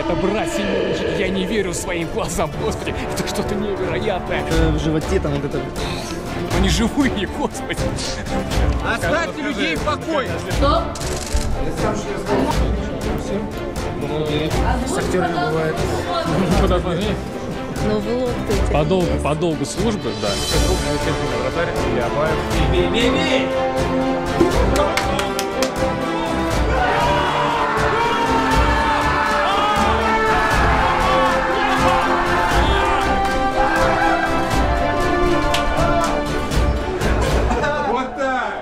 Это братья Мирончуки, я не верю своим глазам, господи, это что-то невероятное. В животе там вот это... Они живые, господи. Оставьте людей в покое. Что? С актерами бывает. Куда смотри? Ну вы локтаете. По долгу службы, да. Друг, вратарь, Леопаев. Бей! Вот так!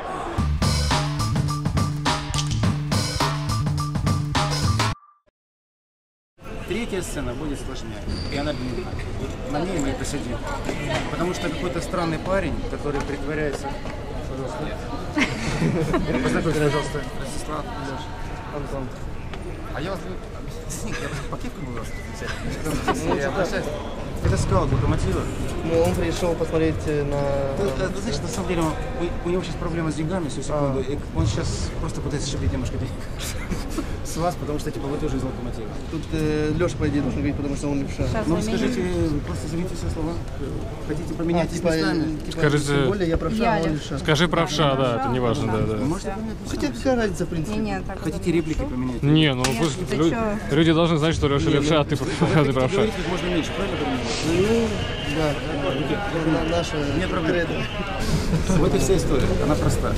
Третья сцена будет сложнее, и она длинная. На ней мы посидим. Потому что какой-то странный парень, который притворяется... Познакомьтесь, пожалуйста. Ростислав, Леша, Антон. А я вас... По кепку был вас? Это скаут Локомотива. Ну, он пришел посмотреть на... Ты знаешь, на самом деле, у него сейчас проблема с деньгами, всю секунду. И он сейчас просто пытается шибить немножко денег с вас, потому что типа вы тоже из Локомотива. Тут Леша, по идее, должен говорить, потому что он левша. Ну, скажите, просто замените все слова. Хотите поменять местами? Скажите... Тем более я правша, а он левша. Скажи правша, да, это не важно, да. Можете поменять? Хотя какая разница, в принципе. Не, так Хотите реплики поменять? Не, ну ты чё? люди должны знать, что Леша левша, а ты правша. Говорить как можно меньше, правильно понимаете? Ну, да. Наша кредо. Вот и вся история, она проста.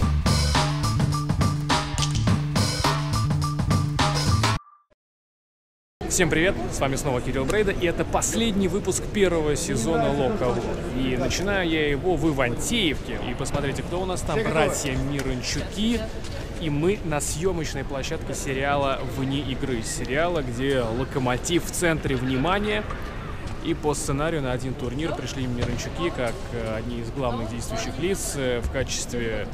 Всем привет, с вами снова Кирилл Брейда, и это последний выпуск первого сезона Лока. И начинаю я его в Ивантеевке. И посмотрите, кто у нас там, братья Мирончуки. И мы на съемочной площадке сериала «Вне игры». Сериала, где Локомотив в центре внимания. И по сценарию на один турнир пришли Мирончуки как одни из главных действующих лиц в качестве...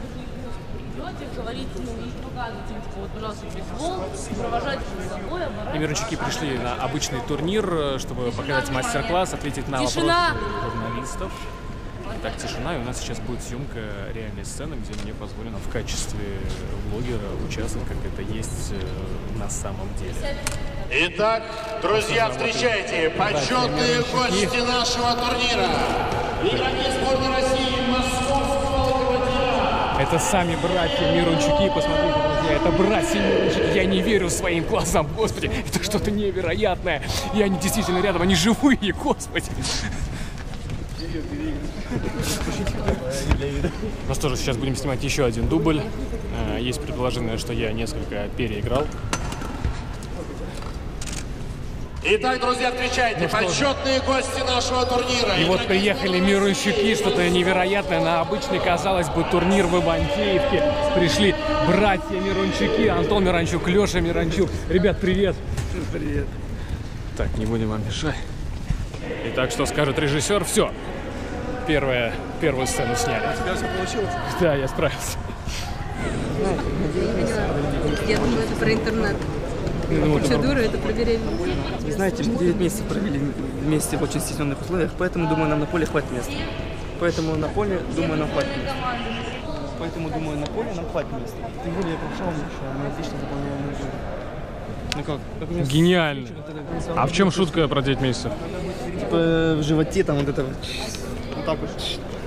И Мирончуки пришли на обычный турнир, чтобы показать мастер-класс, ответить на вопросы журналистов. Так, тишина, и у нас сейчас будет съемка реальной сцены, где мне позволено в качестве блогера участвовать, как это есть на самом деле. Итак, друзья, встречайте почетные гости нашего турнира. Игроки сборной России Московского Локомотива. Это сами братья Мирончуки, посмотрите, друзья, это братья Мирончуки, я не верю своим глазам, господи, это что-то невероятное, и они действительно рядом, они живые, господи. Ну что же, сейчас будем снимать еще один дубль, есть предположение, что я несколько переиграл. Итак, друзья, встречайте почетные гости нашего турнира. И вот приехали Мирончуки, что-то невероятное на обычный, казалось бы, турнир в Ивантеевке. Пришли братья Мирончуки, Антон Мирончук, Леша Мирончук. Ребят, привет. Привет. Так, не будем вам мешать. Итак, что скажет режиссер? Все. Первую сцену сняли. У тебя все получилось? Да, я справился. Я думаю, это про интернет. Процедуры, это про беременность. Вы знаете, мы 9 месяцев провели вместе в очень стесненных условиях, поэтому, думаю, нам на поле хватит места. Поэтому на поле, думаю, нам хватит места. Тем более я прошел, мы отлично заполняем нужду. Ну как? Гениально. А в чем шутка про 9 месяцев? Типа в животе там вот это вот так вот.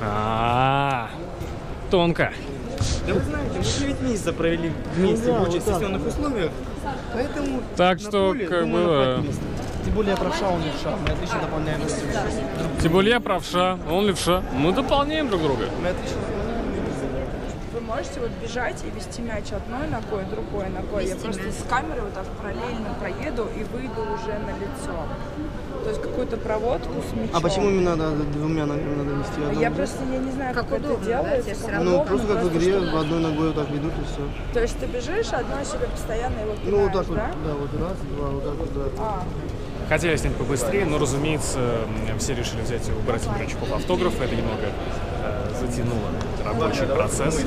Тонко. Да вы знаете, мы 9 месяцев провели вместе в очень стесненных условиях, поэтому Так на что, поле, как думаю, бы... нам хватит места. Тем более я правша, он левша, мы отлично дополняем друг друга. Тем более я правша, он левша. Мы дополняем друг друга. Мы отлично Вы можете вот бежать и вести мяч одной ногой, другой ногой. Я просто с камерой вот так параллельно проеду и выйду уже на лицо. То есть какую-то проводку с мячом. А почему именно надо двумя ногами надо вести одну? Я просто не знаю, как удобно, это делается. да? Тебе всё как равно. Ну, удобно, просто как в игре, одной ногой вот так ведут и все. То есть ты бежишь, одной себе постоянно его пинаешь, Ну, вот так вот, да? да, вот раз, два, вот так вот, да. Хотели снять побыстрее, но, разумеется, все решили взять у братьев Мирончуков автограф. Это немного затянуло рабочий процесс.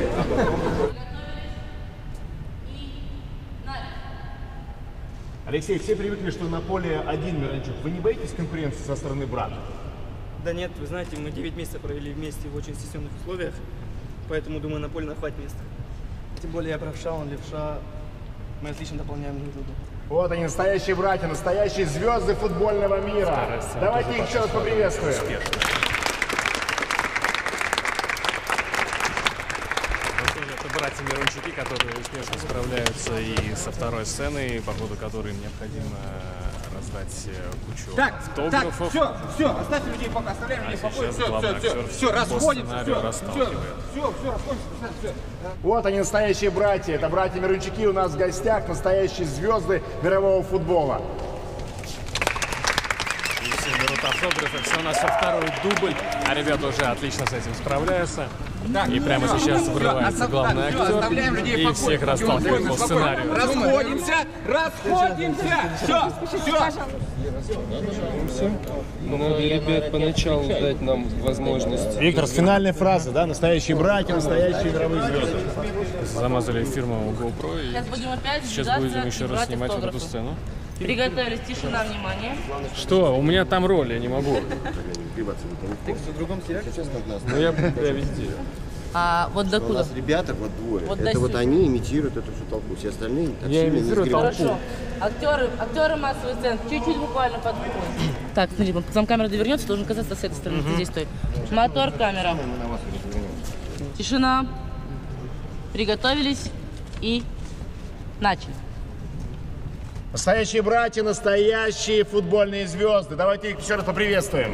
Алексей, все привыкли, что на поле один Мирончук. Вы не боитесь конкуренции со стороны брата? Да нет, вы знаете, мы 9 месяцев провели вместе в очень стесненных условиях, поэтому, думаю, на поле нам хватит места. Тем более я правша, он левша, мы отлично дополняем друг друга. Вот они, настоящие братья, настоящие звезды футбольного мира. Давайте их еще раз поприветствуем. Братья Мирончуки, которые успешно справляются и со второй сценой, по ходу которой необходимо раздать кучу автографов. Все, оставьте людей пока, оставляем людей в покое. Все, расходимся, все. Вот они, настоящие братья. Это братья Мирончуки у нас в гостях, настоящие звезды мирового футбола. И все берут автографы, все у нас со второй дубль, а ребята уже отлично с этим справляются. И прямо сейчас вырывается главный актер и всех расталкивает по сценарию. Расходимся! Все! Надо, ребят, поначалу дать нам возможность. Виктор, финальная фраза, да? Настоящие братья, настоящие мировые звезды. Замазали фирму GoPro и сейчас будем еще раз снимать вот эту сцену. Приготовились, тишина, внимание. Что? У меня там роль, я не могу. Ты в другом сериале сейчас как нас? Ну я везде. А вот до куда? У нас ребята вот двое. Вот это вот они имитируют эту всю толпу. Все остальные так Я сильно не имитирую сгребают. Хорошо. Актеры массовой сцены, чуть-чуть буквально подходят. Так, смотри, сам камера довернется, должен казаться с этой стороны. Ты здесь стой. Мотор, камера. Тишина. Приготовились и начали. Настоящие братья, настоящие футбольные звезды. Давайте их еще раз поприветствуем.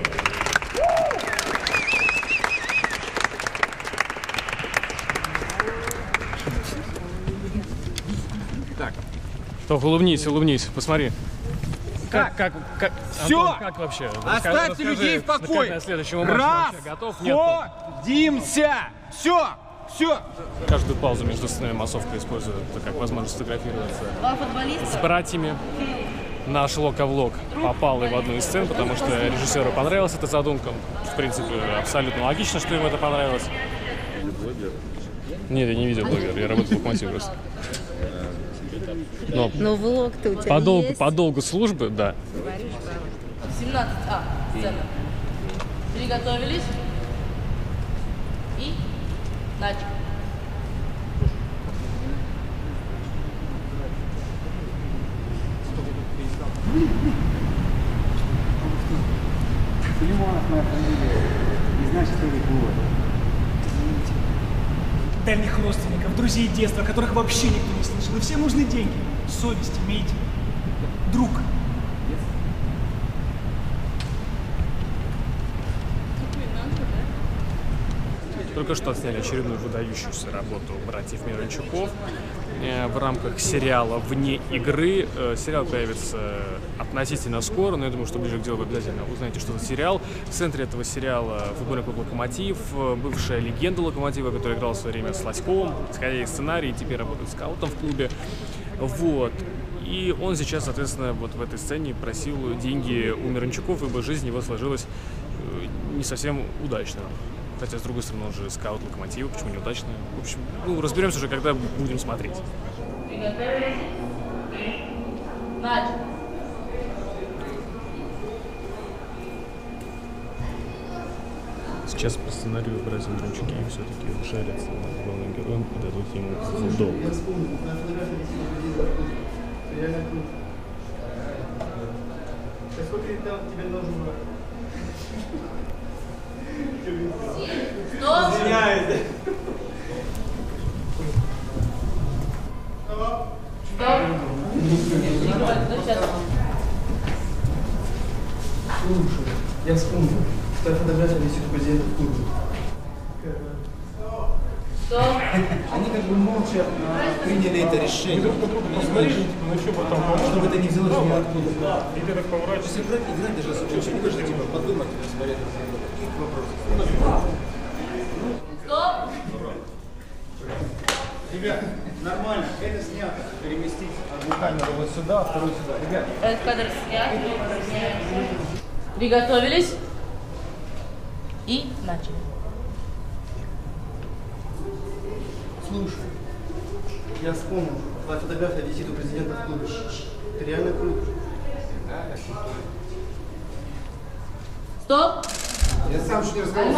Только улыбнись, посмотри. Как Все! Антон, как вообще? Оставьте людей в покое! На следующего матча готов? Нет. Расходимся! Все! Каждую паузу между сценами массовка использует как возможность сфотографироваться Два футболиста. с братьями. Наш Лока-влог попал и в одну из сцен, потому что режиссеру понравилась эта задумка. В принципе, абсолютно логично, что им это понравилось. Нет, я не видеоблогер, я работаю в Локомотиве просто. Но влог-то у тебя есть? по долгу службы, да. 17А. Сцена. Приготовились и начали. Филимонов моя фамилия. Не знаешь, кто это было? Дальних родственников, друзей детства, которых вообще никто не слышал. И всем нужны деньги. Совесть имейте. Друг. Только что отсняли очередную выдающуюся работу братьев Мирончуков в рамках сериала «Вне игры». Сериал появится относительно скоро, но я думаю, что ближе к делу вы обязательно узнаете, что за сериал. В центре этого сериала футбольный клуб «Локомотив», бывшая легенда «Локомотива», который играл в свое время с Лоськовым, исходя из сценария, и теперь работает скаутом в клубе. Вот. И он сейчас, соответственно, вот в этой сцене просил деньги у Мирончуков, ибо жизнь его сложилась не совсем удачно. Хотя, с другой стороны, он же скаут Локомотива, почему неудачно. В общем, разберемся уже, когда будем смотреть. Приготовились и начали. Сейчас по сценарию братья Мирончуки все-таки ушарятся над главным героем и дадут ему долг. Сколько тебе нужно? Стоп! Извиняюсь. Стоп! Слушай, я вспомнил. Твоя фотография висит у президента в клубе. Стоп! Они как бы молча приняли это решение. Чтобы это не взялось ниоткуда. И ты так поворачиваешься. Играть даже очень не типа подумать, посмотреть. Каких вопросов? Стоп! Ребят, нормально, это снято. Переместить одну камеру вот сюда, вторую сюда. Ребят. Этот кадр снят. Приготовились и начали. Слушай, я вспомнил, твоя фотография висит у президента в клубе. Ты реально крут. Стоп! Я сам чуть не разговаривал.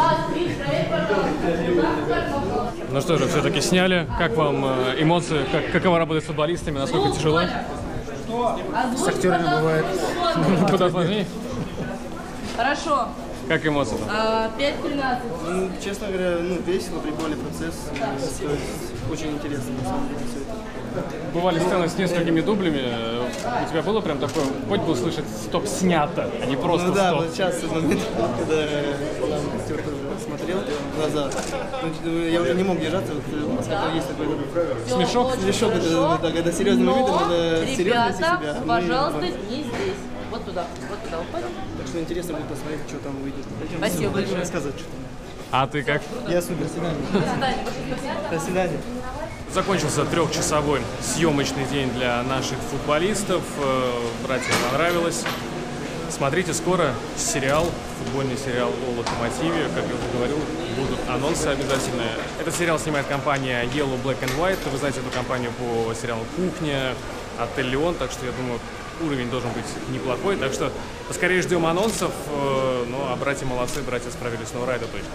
Ну что же, все-таки сняли. Как вам эмоции? Каково работать с футболистами? Насколько тяжело? С актерами бывает. Куда сложнее? Хорошо. Как эмоции? 5-13. Ну, честно говоря, весело, прикольный процесс. То есть, очень интересно, на самом деле, все это. Бывали сцены с несколькими дублями. У тебя было прям такое, хоть бы услышать «стоп, снято», а не просто да, «стоп». вот сейчас момент, когда актер тоже смотрел в глаза, я уже не мог держаться, поскольку есть такой смешок, когда серьезным видом, надо серьезно вести себя. Ребята, пожалуйста, не здесь. Вот туда уходим. Так что интересно будет посмотреть, что там выйдет. Спасибо большое. Рассказывать, что там. А ты как? Я супер. До свидания. До свидания. Закончился трехчасовой съемочный день для наших футболистов. Братьям понравилось. Смотрите скоро футбольный сериал о «Локомотиве». Как я уже говорил, будут анонсы обязательно. Этот сериал снимает компания Yellow Black and White. Вы знаете эту компанию по сериалу «Кухня», «Отель Леон». Так что я думаю, уровень должен быть неплохой. Так что поскорее ждем анонсов. А братья молодцы, братья справились на ура, это точно.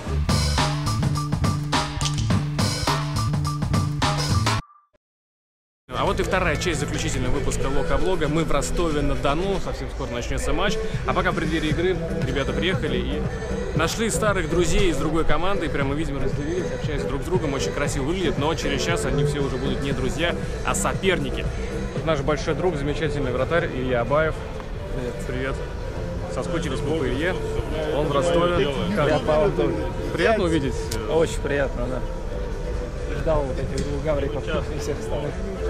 А вот и вторая часть заключительного выпуска Лока-влога. Мы в Ростове-на-Дону, совсем скоро начнется матч. А пока в преддверии игры ребята приехали и нашли старых друзей из другой команды. И прямо, видимо, разделились, общаясь друг с другом. Очень красиво выглядит, но через час они все уже будут не друзья, а соперники. Вот наш большой друг, замечательный вратарь Илья Абаев. Привет. Соскучились по Илье. Он в Ростове. Приятно увидеть? Очень приятно, да. Ждал вот этих двух гавриков и всех остальных.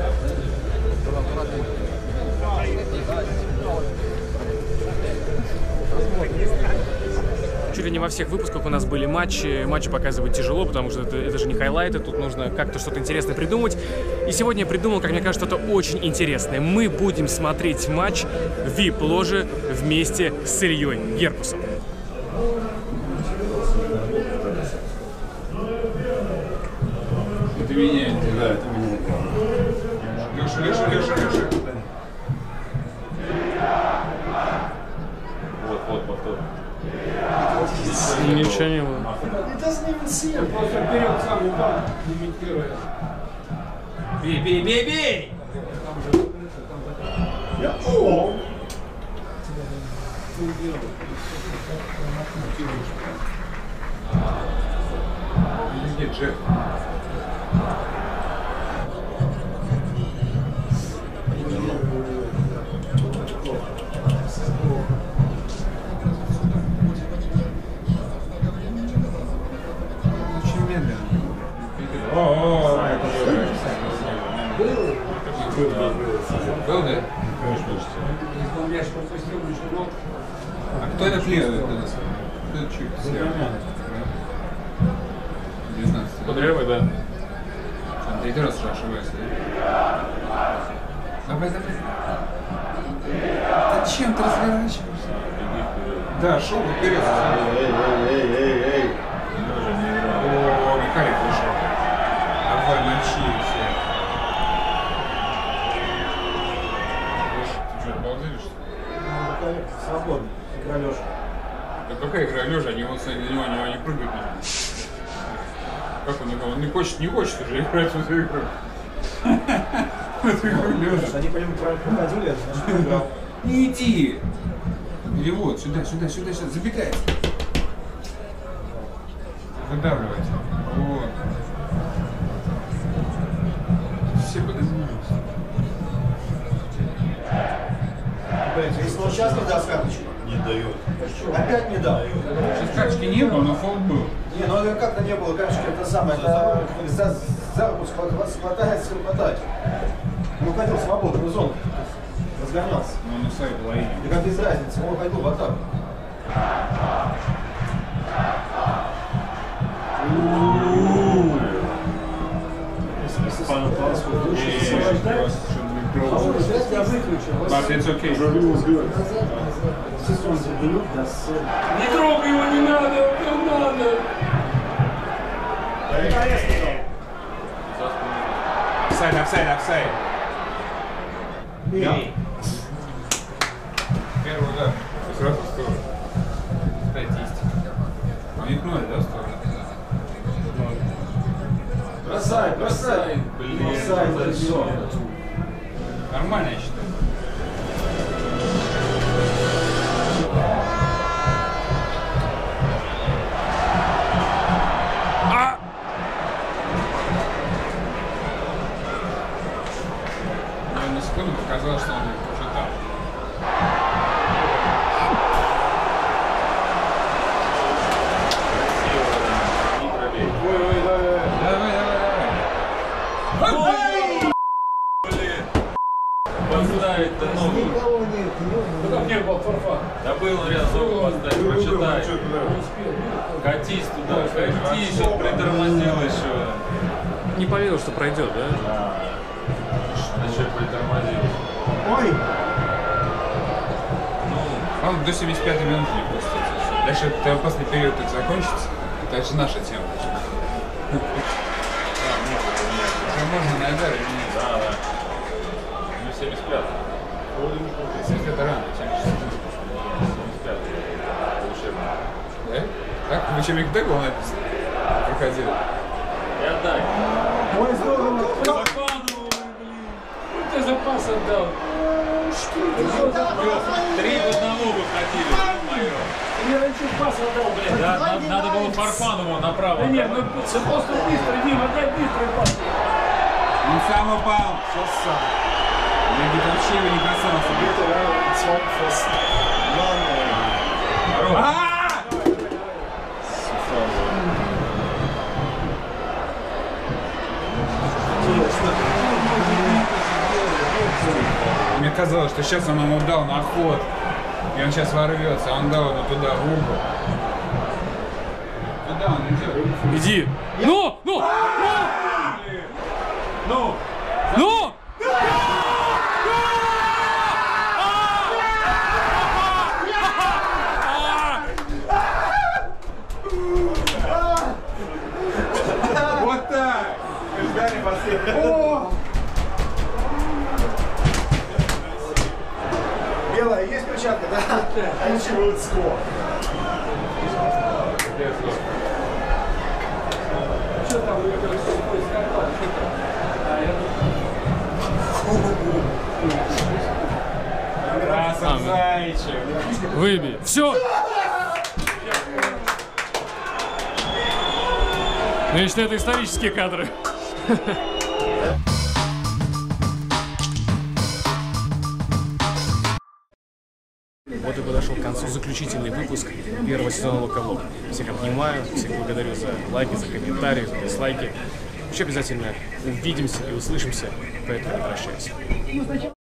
Чуть ли не во всех выпусках у нас были матчи. Матчи показывать тяжело, потому что это же не хайлайты. Тут нужно как-то что-то интересное придумать. И сегодня я придумал, как мне кажется, что-то очень интересное. Мы будем смотреть матч в VIP-ложе вместе с Ильей Геркусом. Это меняет. Да, это меняет. Леша. Вот, повтор. Ничего не было. Просто вперед сам упал, имитируя. Бей! Где Джек? Очень медленно. Был, да? А кто это плевает? Кто это чуть слева? 19. Кудрявый, да. Он третий раз уже ошибается, да? Давай. Зачем ты разворачиваешься? Да, шел вперед. Эй. О, Михалик вышел. Давай, мочи все. Ты что, обалдели, что ли? Свободно. Игра лежа. Да какая игра лежа? Они вот на него не прыгают. Как он не хочет уже играть в эту игру. В эту игру лежа. Они по нему проходили, значит, играл. Не иди! Или вот, сюда, забегай. Выдавливайте. Вот. Все подозреваются. Блин, если он сейчас не даст карточку? Не дает. Опять не дал. Сейчас карточки не было, но фол был. Не, ну это как-то не было карточки, это самое, это за руку хватает. Он уходил в свободную зону, разгонялся. Но он на своей половине. И как без разницы, он уходил в атаку. But it's okay. Не трогай его, не надо. Офсайд. Первый удар. Сразу в сторону. Статистика. Он икнули, да, в сторону? Бросай. Блин. Нормально, я считаю. Да был он рядом, зову поставить, прочитай. Катись туда, катись, сейчас притормозил еще. Не поверил, что пройдет, да? Да. Еще притормозил. Ой! Ну, он до 75 минуты не пустится. Дальше после период так закончится. Это же наша тема. Да, можно на ударе менять. Да, да. Ну, 75. 75 рано, 76. 75. Да? Так, в учебнике так было написано? Проходил. Я так. Ой, здорово! Ты запас отдал. 3 в 1 выходили, ё-моё. Я раньше пас отдал, блядь. Да, надо было Фарфанову направо. Да нет, ну просто быстро, Дима, дай быстрый пас. Он сам упал. Сейчас сам. Я где-то вообще его не касался. Мне казалось, что сейчас он ему дал на ход, и он сейчас ворвется, а он дал ему туда, в угол. Куда он идет? Иди! Ну! Ну! Ну! Ну! Вот так! Белая, есть перчатка, да? Ничего, скоро. Что там? Красавчик, зайчик. Выбей. Все! Значит, это исторические кадры. Вот и подошел к концу заключительный выпуск первого сезона Локавлог. Всех обнимаю, всех благодарю за лайки, за комментарии, за дизлайки. Еще обязательно увидимся и услышимся, поэтому не прощаюсь.